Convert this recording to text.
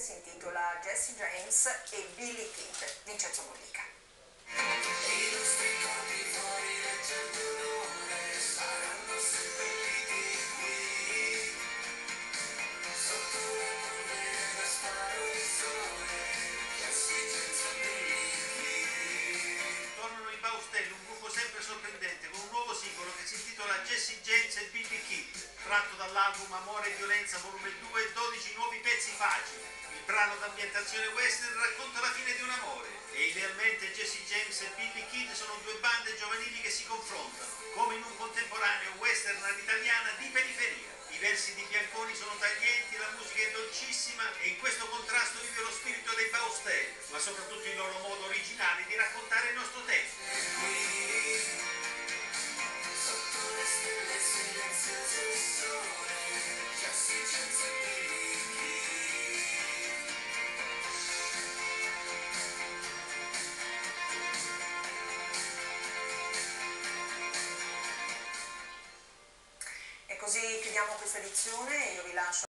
si intitola Jesse James e Billy Kid. Vincenzo Mollica. Tornano i Baustelli, un gruppo sempre sorprendente, con un nuovo singolo che si intitola Jesse James e Billy Kid, tratto dall'album Amore e Violenza volume 2, 12 nuovi pezzi facili. Il brano d'ambientazione western racconta la fine di un amore e idealmente Jesse James e Billy Kid sono due bande giovanili che si confrontano, come in un contemporaneo western all'italiana di periferia. I versi di Bianconi sono taglienti, la musica è dolcissima e in questo contrasto vive lo spirito dei Baustelli, ma soprattutto il loro modo originale di raccontare il nostro tempo. E così chiudiamo questa edizione e io vi lascio